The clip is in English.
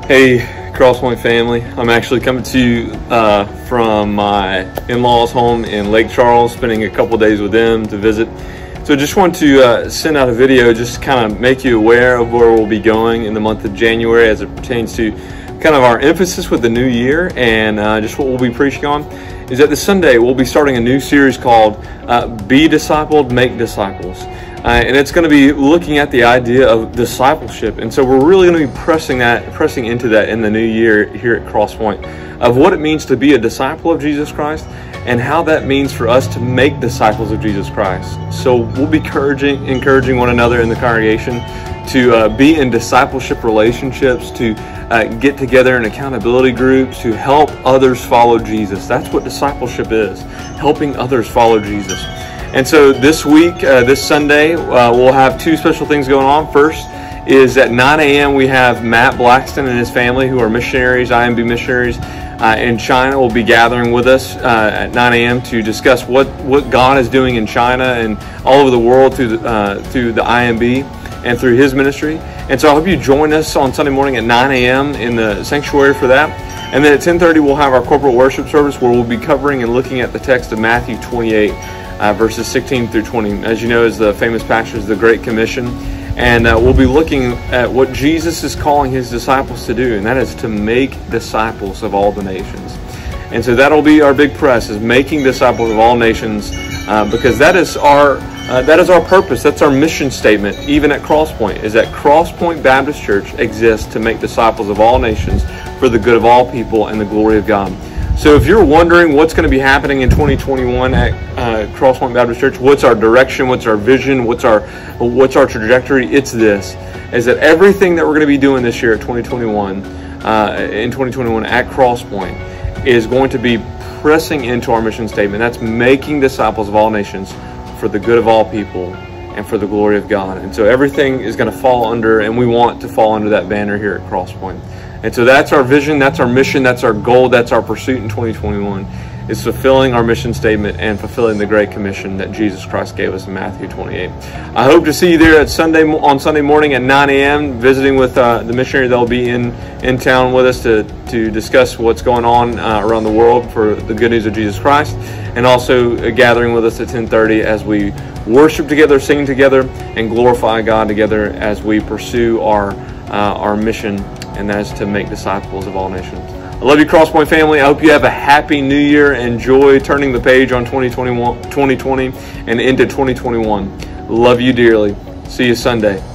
Hey, Crosspoint family. I'm actually coming to you from my in-laws' home in Lake Charles, spending a couple days with them to visit. So just want to send out a video just to kind of make you aware of where we'll be going in the month of January as it pertains to kind of our emphasis with the new year, and just what we'll be preaching on is that this Sunday we'll be starting a new series called Be Discipled, Make Disciples. And it's going to be looking at the idea of discipleship. And so we're really going to be pressing into that in the new year here at Crosspoint, of what it means to be a disciple of Jesus Christ and how that means for us to make disciples of Jesus Christ. So we'll be encouraging one another in the congregation to be in discipleship relationships, to get together in accountability groups, to help others follow Jesus. That's what discipleship is, helping others follow Jesus. And so this week, this Sunday, we'll have two special things going on. First is at 9 a.m. we have Matt Blackston and his family, who are missionaries, IMB missionaries in China, will be gathering with us at 9 a.m. to discuss what God is doing in China and all over the world through the IMB and through his ministry. And so I hope you join us on Sunday morning at 9 a.m. in the sanctuary for that. And then at 10:30 we'll have our corporate worship service, where we'll be covering and looking at the text of Matthew 28. Verses 16 through 20. As you know, is the famous passage, the Great Commission. And we'll be looking at what Jesus is calling his disciples to do, and that is to make disciples of all the nations. And so that'll be our big press, is making disciples of all nations, because that is our purpose. That's our mission statement, even at Crosspoint, is that Crosspoint Baptist Church exists to make disciples of all nations for the good of all people and the glory of God. So if you're wondering what's going to be happening in 2021 at Crosspoint Baptist Church, what's our direction, what's our vision, what's our trajectory, it's this, is that everything that we're going to be doing this year at 2021 at Crosspoint is going to be pressing into our mission statement. That's making disciples of all nations for the good of all people and for the glory of God. And so everything is going to fall under, and we want to fall under that banner here at Crosspoint. And so that's our vision, that's our mission, that's our goal, that's our pursuit in 2021, is fulfilling our mission statement and fulfilling the Great Commission that Jesus Christ gave us in Matthew 28. I hope to see you there on Sunday morning at 9 a.m., visiting with the missionary that will be in town with us to discuss what's going on around the world for the good news of Jesus Christ, and also gathering with us at 10:30 as we worship together, sing together, and glorify God together as we pursue our mission, and that is to make disciples of all nations. I love you, Crosspoint family. I hope you have a happy new year. Enjoy turning the page on 2020 and into 2021. Love you dearly. See you Sunday.